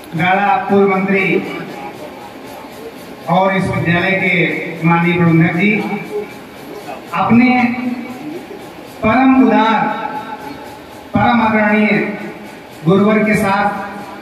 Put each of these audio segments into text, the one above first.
गाड़ा पूर्व मंत्री और इस विद्यालय के माननीय प्रबंधक जी अपने परम उदार परम आदरणीय गुरुवर के साथ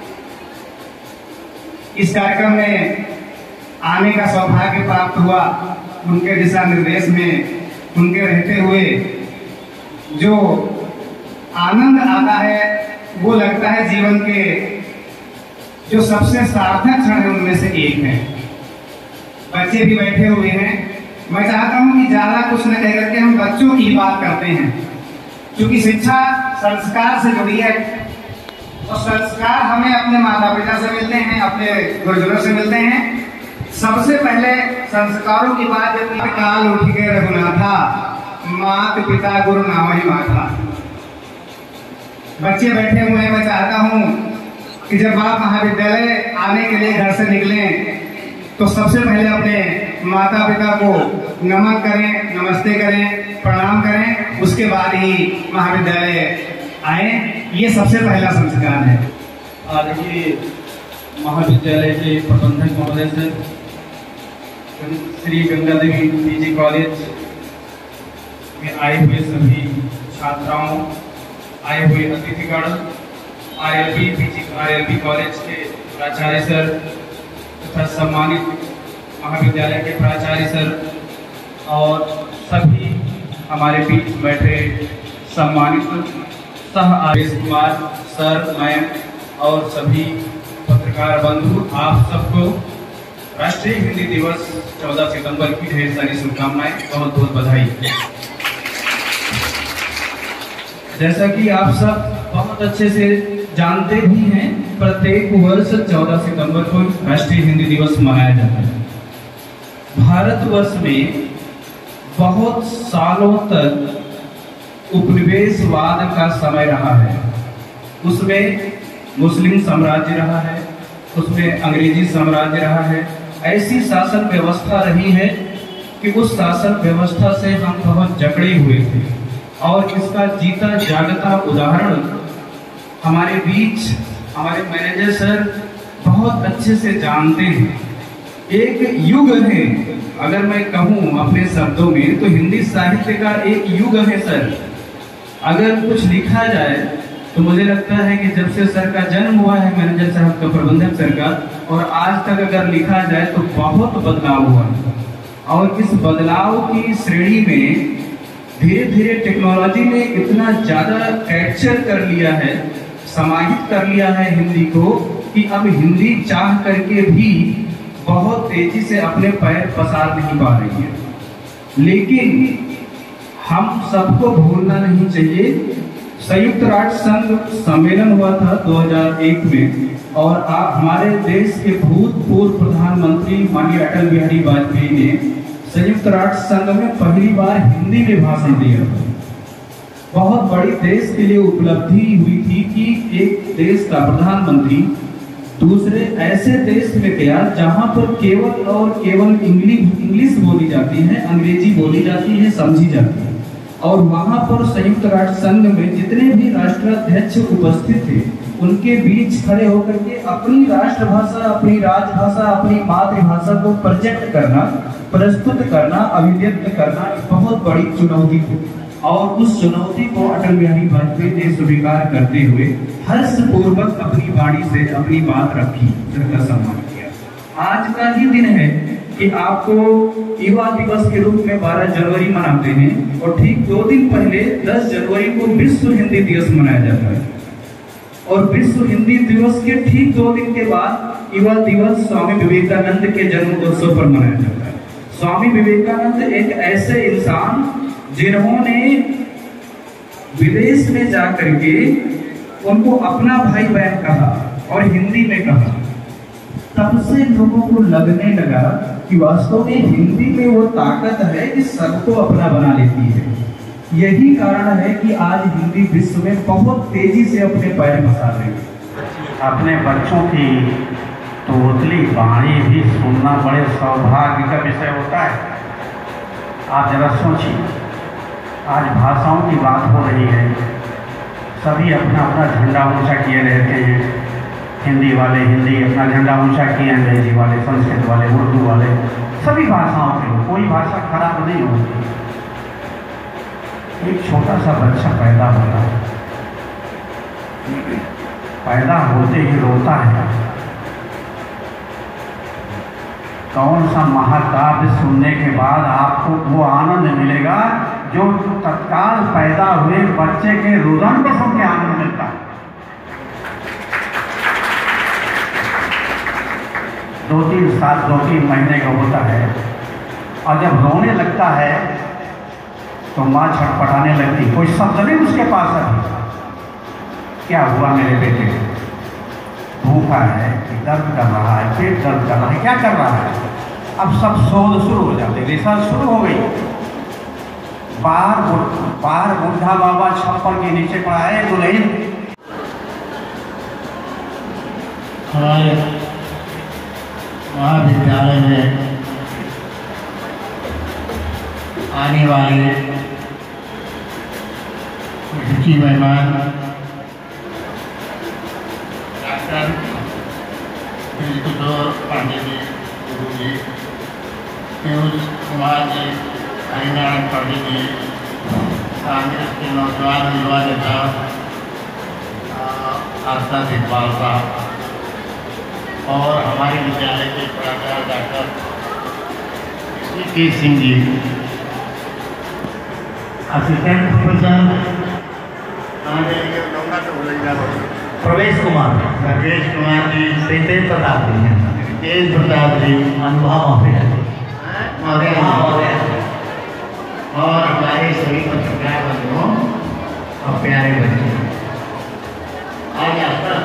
इस कार्यक्रम में आने का सौभाग्य प्राप्त हुआ। उनके दिशा निर्देश में उनके रहते हुए जो आनंद आता है वो लगता है जीवन के जो सबसे सार्थक क्षण है उनमें से एक है। बच्चे भी बैठे हुए हैं। मैं चाहता हूं कि ज्यादा कुछ न कह करके हम बच्चों की बात करते हैं, क्योंकि शिक्षा संस्कार से जुड़ी है और संस्कार हमें अपने माता पिता से मिलते हैं, अपने गुरुजनों से मिलते हैं। सबसे पहले संस्कारों की बात जब काल उठ के रघुनाथा मात पिता गुरु नावही माथा। बच्चे बैठे हुए हैं। मैं चाहता हूं कि जब आप महाविद्यालय आने के लिए घर से निकलें तो सबसे पहले अपने माता पिता को नमन करें, नमस्ते करें, प्रणाम करें, उसके बाद ही महाविद्यालय आए। ये सबसे पहला संस्कार है। आज के महाविद्यालय के प्रबंधक महोदय से श्री गंगा देवी पीजी कॉलेज में आए हुए सभी छात्राओं, आए हुए अतिथिगण, आरएलपी कॉलेज के प्राचार्य सर तथा सम्मानित महाविद्यालय के प्राचार्य सर और सभी हमारे बीच बैठे सम्मानित सह आदेश कुमार सर, मैम और सभी पत्रकार बंधु, आप सबको राष्ट्रीय हिंदी दिवस 14 सितंबर की ढेर सारी शुभकामनाएं, बहुत बहुत बधाई। जैसा कि आप सब बहुत अच्छे से जानते भी हैं, प्रत्येक वर्ष 14 सितंबर को राष्ट्रीय हिंदी दिवस मनाया जाता है। भारतवर्ष में बहुत सालों तक उपनिवेशवाद का समय रहा है। उसमें मुस्लिम साम्राज्य रहा है, उसमें अंग्रेजी साम्राज्य रहा है। ऐसी शासन व्यवस्था रही है कि उस शासन व्यवस्था से हम बहुत जकड़े हुए थे और इसका जीता जागता उदाहरण हमारे बीच हमारे मैनेजर सर बहुत अच्छे से जानते हैं। एक युग है, अगर मैं कहूँ अपने शब्दों में तो हिंदी साहित्य का एक युग है सर। अगर कुछ लिखा जाए तो मुझे लगता है कि जब से सर का जन्म हुआ है, मैनेजर साहब का, प्रबंधक सर का, और आज तक अगर लिखा जाए तो बहुत बदलाव हुआ है। और इस बदलाव की श्रेणी में धीरे धीरे टेक्नोलॉजी ने इतना ज्यादा कैप्चर कर लिया है, समाहित कर लिया है हिंदी को, कि अब हिंदी चाह करके भी बहुत तेजी से अपने पैर पसार नहीं पा रही है। लेकिन हम सबको भूलना नहीं चाहिए, संयुक्त राष्ट्र संघ सम्मेलन हुआ था 2001 में और हमारे देश के भूतपूर्व प्रधानमंत्री माननीय अटल बिहारी वाजपेयी ने संयुक्त राष्ट्र संघ में पहली बार हिंदी में भाषण दिया। बहुत बड़ी देश के लिए उपलब्धि हुई थी कि एक देश का प्रधानमंत्री दूसरे ऐसे देश में गया जहां पर केवल और केवल इंग्लिश बोली जाती है, अंग्रेजी बोली जाती है, समझी जाती है। और वहां पर संयुक्त राष्ट्र संघ में जितने भी राष्ट्राध्यक्ष उपस्थित थे उनके बीच खड़े होकर के अपनी राष्ट्रभाषा, अपनी राजभाषा, अपनी मातृभाषा को प्रेजेंट करना, प्रस्तुत करना, अभिव्यक्त करना बहुत बड़ी चुनौती थी। और उस चुनौती को अटल बिहारी वाजपेयी ने स्वीकार करते हुए हर्षपूर्वक अपनी वाणी से अपनी बात रखी, जिनका सम्मान किया। आज का ही दिन है कि आपको युवा दिवस के रूप में 12 जनवरी मनाते हैं और ठीक 2 दिन पहले 10 जनवरी को विश्व हिंदी दिवस मनाया जाता है। और विश्व हिंदी दिवस के ठीक 2 दिन के बाद युवा दिवस स्वामी विवेकानंद के जन्मोत्सव पर मनाया जाता है। स्वामी विवेकानंद एक ऐसे इंसान जिन्होंने विदेश में जाकर के उनको अपना भाई बहन कहा और हिंदी में कहा। तब से लोगों को लगने लगा कि वास्तव में हिंदी में वो ताकत है कि सबको अपना बना लेती है। यही कारण है कि आज हिंदी विश्व में बहुत तेजी से अपने पैर पसार रही है। अपने बच्चों की तोतली वाणी भी सुनना बड़े सौभाग्य का विषय होता है। आप जरा सोचिए, आज भाषाओं की बात हो रही है, सभी अपना अपना झंडा ऊंचा किए रहते हैं, हिंदी वाले हिंदी अपना झंडा ऊंचा किए, अंग्रेजी वाले, संस्कृत वाले, उर्दू वाले, सभी भाषाओं के लोग, कोई भाषा खराब नहीं होती। एक छोटा सा बच्चा पैदा होता है, पैदा होते ही रोता है। कौन सा महाकाव्य सुनने के बाद आपको वो आनंद मिलेगा जो तत्काल पैदा हुए बच्चे के रुदन को सुन के आनंद मिलता है। 2-3 साल 2-3 महीने का होता है और जब रोने लगता है तो माँ छटपटाने लगती, कोई शब्द नहीं उसके पास अभी, क्या हुआ मेरे बेटे, भूखा है कि दर्द कर रहा है, पेट दर्द कर रहा है, क्या कर रहा है। अब सब शोध शुरू हो जाते, रिसर्च शुरू हो गई। बाहर बुढ़ा बाबा छप्पर के नीचे पड़ा है दुल्हन। हमारे महाविद्यालय में आने वाले अतिथि मेहमान डॉक्टर पांडे जी, गुरु जी, पीयूष कुमार जी, हरिनारायण पांडे जी, कांग्रेस के नौजवान युवा नेता आस्था सिद्धपाल साहब और हमारे विद्यालय के प्राचार्य डॉक्टर के सिंह जी, असिस्टेंट प्रोफेसर प्रवेश कुमार जी, तेज प्रताप जी, अनुभव महोदय और हमारे सभी पत्रकार बंधुओं और प्यारे बच्चों, आज आपका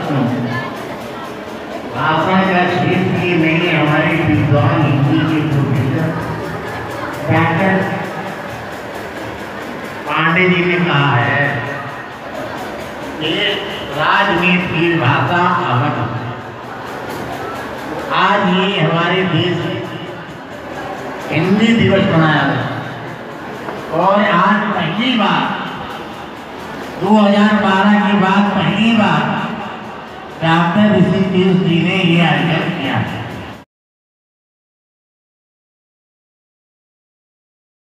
भाषा का क्षेत्र नहीं, हमारे विद्वान हिंदी के प्रोफेसर डॉक्टर पांडे जी ने कहा है कि राजनीति की भाषा अवध। आज ये हमारे देश में हिंदी दिवस मनाया गया और आज पहली बार 2012 के बाद पहली बार डॉक्टर ऋषिकेश जी ने ये आयोजन किया है।